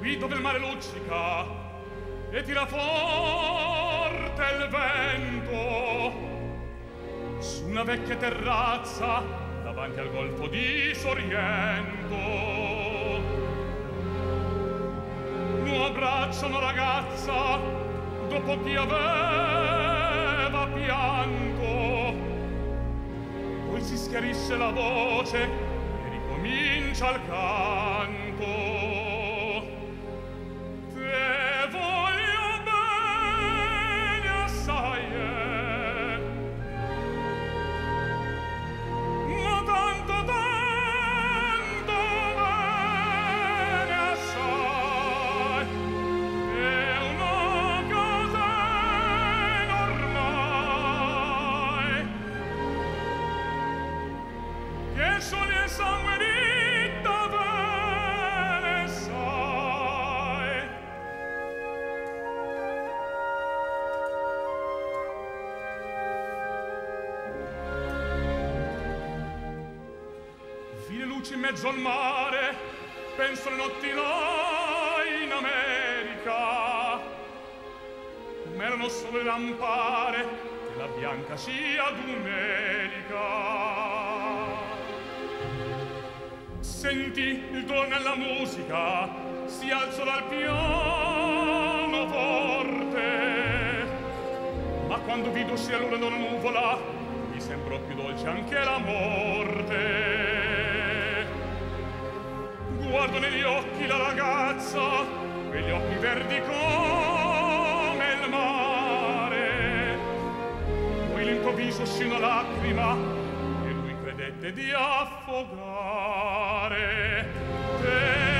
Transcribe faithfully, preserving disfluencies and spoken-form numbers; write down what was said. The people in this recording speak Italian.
qui dove il mare luccica e tira forte il vento, su una vecchia terrazza davanti al golfo di Sorrento, un abbraccia una ragazza dopo chi aveva pianto, poi si schiarisce la voce e ricomincia il canto. Te voglio bene assai, eh, ma tanto, tanto bene assai, è una cosa ormai, che soli e sangue ditta bene sai. Vi le luci in mezzo al mare, penso le notti là in America, ma erano solo le lampare della bianca scia d'America. Sentì il dolore nella musica, si alzò dal piano forte, ma quando vide uscire l'una da una nuvola, gli sembrò più dolce anche la morte. Guardo negli occhi la ragazza, quegli occhi verdi come il mare, poi all'improvviso uscì una lacrima e lui credette di affogare. Te